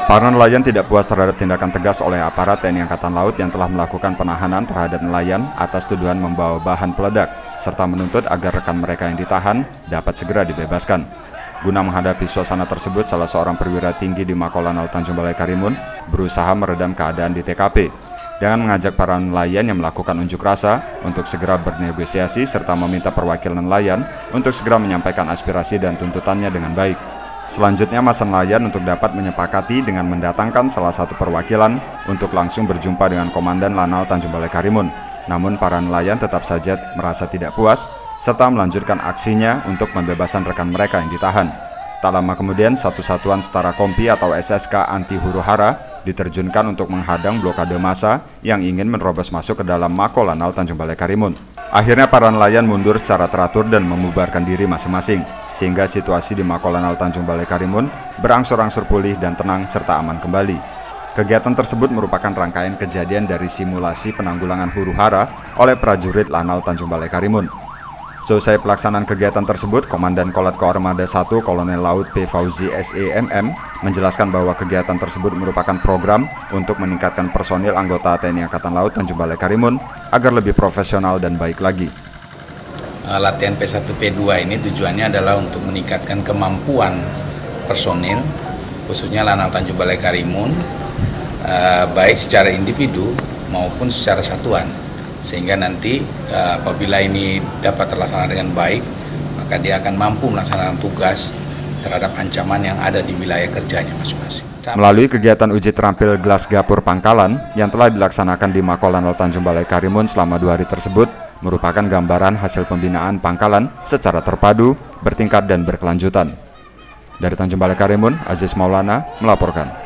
Para nelayan tidak puas terhadap tindakan tegas oleh aparat TNI Angkatan Laut yang telah melakukan penahanan terhadap nelayan atas tuduhan membawa bahan peledak, serta menuntut agar rekan mereka yang ditahan dapat segera dibebaskan. Guna menghadapi suasana tersebut, salah seorang perwira tinggi di Makolanal Tanjung Balai Karimun berusaha meredam keadaan di TKP dengan mengajak para nelayan yang melakukan unjuk rasa untuk segera bernegosiasi serta meminta perwakilan nelayan untuk segera menyampaikan aspirasi dan tuntutannya dengan baik. Selanjutnya, masa nelayan untuk dapat menyepakati dengan mendatangkan salah satu perwakilan untuk langsung berjumpa dengan Komandan Lanal Tanjung Balai Karimun. Namun para nelayan tetap saja merasa tidak puas serta melanjutkan aksinya untuk pembebasan rekan mereka yang ditahan. Tak lama kemudian, satu satuan setara kompi atau SSK anti huru-hara diterjunkan untuk menghadang blokade massa yang ingin menerobos masuk ke dalam Mako Lanal Tanjung Balai Karimun. Akhirnya para nelayan mundur secara teratur dan membubarkan diri masing-masing, sehingga situasi di Mako Lanal Tanjung Balai Karimun berangsur-angsur pulih dan tenang serta aman kembali. Kegiatan tersebut merupakan rangkaian kejadian dari simulasi penanggulangan huru-hara oleh prajurit Lanal Tanjung Balai Karimun. Selesai pelaksanaan kegiatan tersebut, Komandan Kolat Koarmada 1 Kolonel Laut P. Fauzi SEMM menjelaskan bahwa kegiatan tersebut merupakan program untuk meningkatkan personil anggota TNI Angkatan Laut Tanjung Balai Karimun agar lebih profesional dan baik lagi. Latihan P1 P2 ini tujuannya adalah untuk meningkatkan kemampuan personil, khususnya Lanal Tanjung Balai Karimun, baik secara individu maupun secara satuan. Sehingga nanti apabila ini dapat terlaksana dengan baik, maka dia akan mampu melaksanakan tugas terhadap ancaman yang ada di wilayah kerjanya masing-masing. Melalui kegiatan uji terampil gelas gapur pangkalan yang telah dilaksanakan di Mako Lanal Tanjung Balai Karimun selama 2 hari tersebut, merupakan gambaran hasil pembinaan pangkalan secara terpadu, bertingkat dan berkelanjutan. Dari Tanjung Balai Karimun, Aziz Maulana melaporkan.